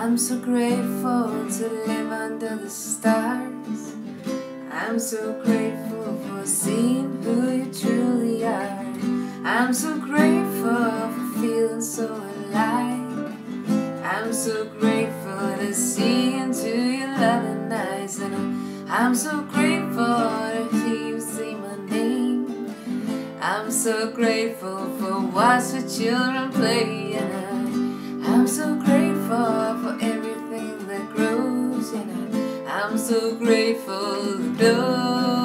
I'm so grateful to live under the stars. I'm so grateful for seeing who you truly are. I'm so grateful for feeling so alive. I'm so grateful to see into your loving eyes. And I'm so grateful to hear you say my name. I'm so grateful for watching children play. And I'm so grateful for everything that grows. And I'm so grateful to know